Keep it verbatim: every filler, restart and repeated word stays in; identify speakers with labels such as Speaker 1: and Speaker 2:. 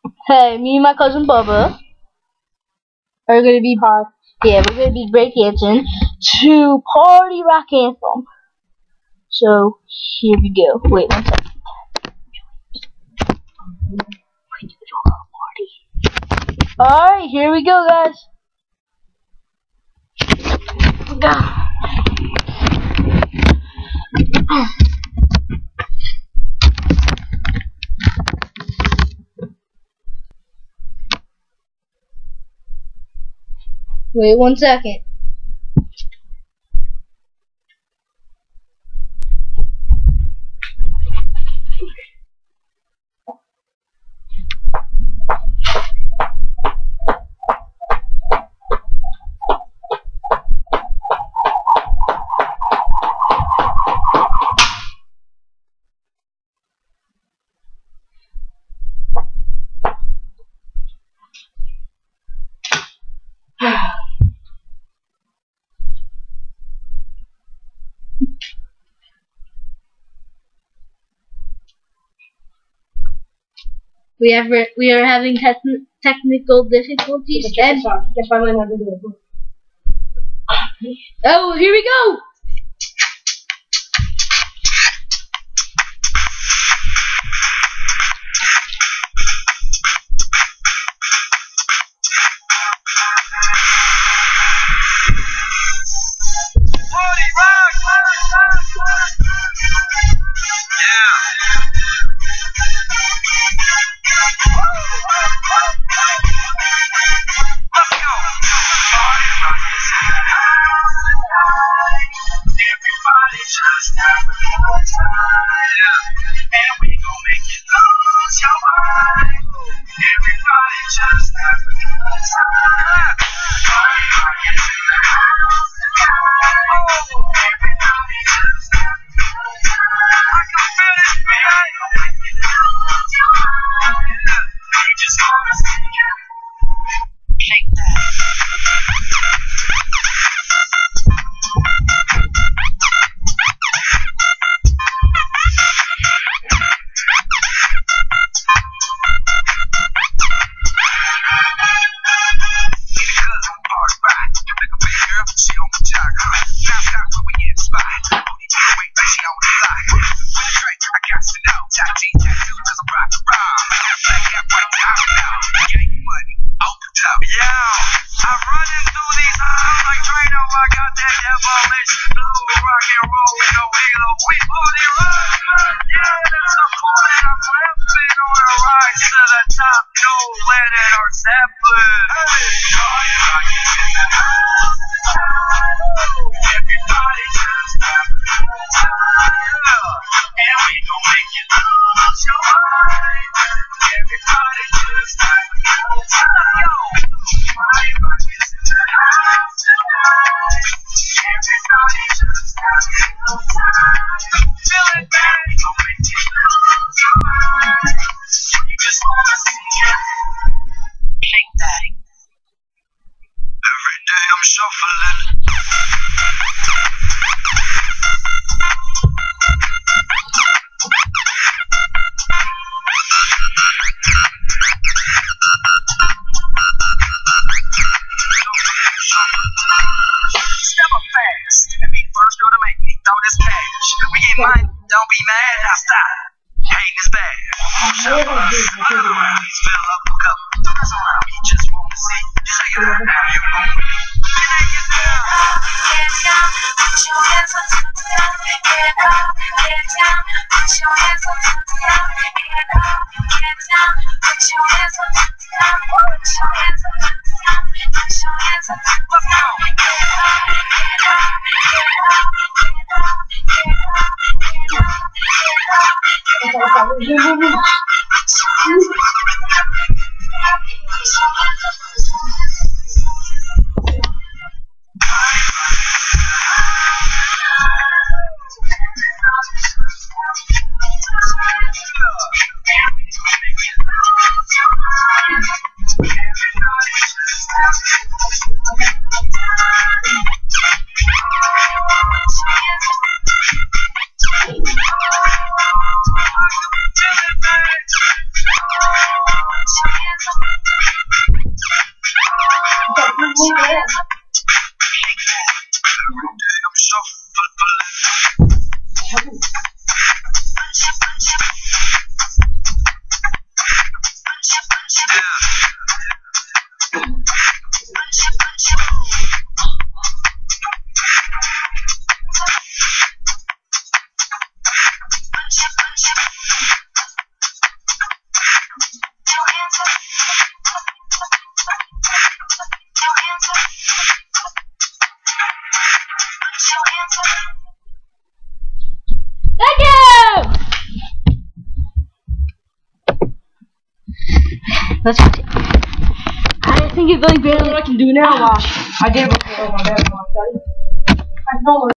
Speaker 1: Hey, me and my cousin Bubba are gonna be part. Yeah, we're gonna be breakdancing to Party Rock Anthem. So here we go. Wait one second. Alright, here we go, guys. Wait one second. We have we are having te technical difficulties. And oh, here we go.
Speaker 2: Just have a good time, and we gon' make you lose your mind. Everybody just have a good time. Party rock is in the house tonight. Oh, everybody just have a good time. I can feel it, man. We gon' make you lose your mind. We just wanna see you shake that.
Speaker 3: Don't be mad, I'll stop. Hating is bad. Shut up. Fill up a cup. Don't mess around. We just want to see you say it right now. You want me. Get down. Get down. Put your hands up to the ground. Get up. Get down. Put your hands up to the ground. Get up. Get down. Put your hands up to the ground. Put your hands up to the ground. Put your hands up to the ground. Get up. Get up. Get up. Get up.
Speaker 1: Thank you! Let's watch it. I think it's like barely what I can do now.
Speaker 4: I did before. Oh my bad. I know.